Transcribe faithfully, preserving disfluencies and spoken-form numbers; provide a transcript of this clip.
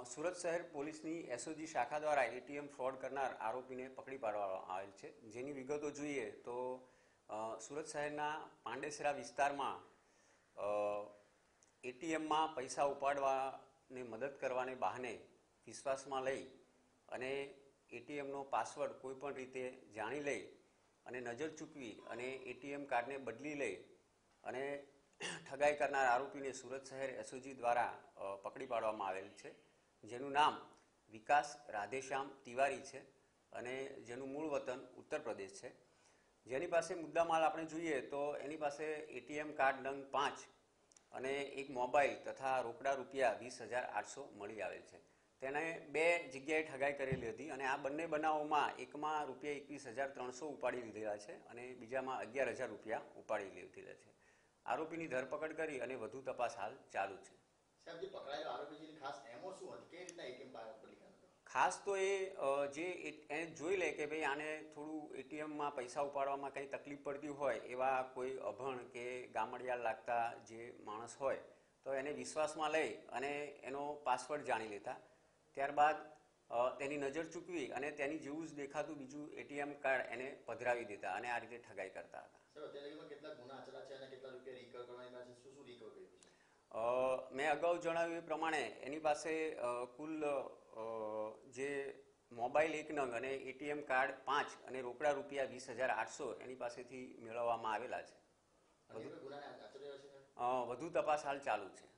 સુરત શહેર પોલીસની એસઓજી શાખા દ્વારા એટીએમ ફ્રોડ કરનાર આરોપીને પકડી પાડવામાં આવેલ છે, જેની વિગતો જોઈએ તો સુરત શહેરના પાંડેસરા વિસ્તારમાં એટીએમમાં પૈસા ઉપાડવાને મદદ કરવાને બહાને વિશ્વાસમાં લઈ અને એટીએમનો પાસવર્ડ કોઈપણ રીતે જાણી લઈ અને નજર ચૂકવી અને એટીએમ કાર્ડને બદલી લઈ અને ઠગાઈ કરનાર આરોપીને સુરત શહેર એસઓજી દ્વારા પકડી પાડવામાં આવેલ છે, જેનું નામ વિકાસ રાધેશ્યામ તિવારી છે અને જેનું મૂળ વતન ઉત્તર પ્રદેશ છે. જેની પાસે મુદ્દામાલ આપણે જોઈએ તો એની પાસે એટીએમ કાર્ડ નંગ પાંચ અને એક મોબાઈલ તથા રોકડા રૂપિયા વીસ હજાર આઠસો મળી આવેલ છે. તેને બે જગ્યાએ ઠગાઈ કરેલી હતી અને આ બંને બનાવોમાં એકમાં રૂપિયા એકવીસ હજાર ત્રણસો ઉપાડી લીધેલા છે અને બીજામાં અગિયાર હજાર રૂપિયા ઉપાડી લીધેલા છે. આરોપીની ધરપકડ કરી અને વધુ તપાસ હાલ ચાલુ છે. ખાસ તો એ જે એને જોઈ લે કે ભાઈ આને થોડું એટીએમમાં પૈસા ઉપાડવામાં કંઈ તકલીફ પડતી હોય એવા કોઈ અભણ કે ગામડિયા લાગતા જે માણસ હોય તો એને વિશ્વાસમાં લઈ અને એનો પાસવર્ડ જાણી લેતા, ત્યારબાદ તેની નજર ચૂકવી અને તેની જેવું જ દેખાતું બીજું એટીએમ કાર્ડ એને પધરાવી દેતા અને આ રીતે ઠગાઈ કરતા હતા. મેં અગાઉ જણાવ્યું એ પ્રમાણે એની પાસે કુલ જે મોબાઈલ એક નંગ અને એટીએમ કાર્ડ પાંચ અને રોકડા રૂપિયા વીસ હજાર આઠસો એની પાસેથી મેળવવામાં આવેલા છે. વધુ તપાસ હાલ ચાલુ છે.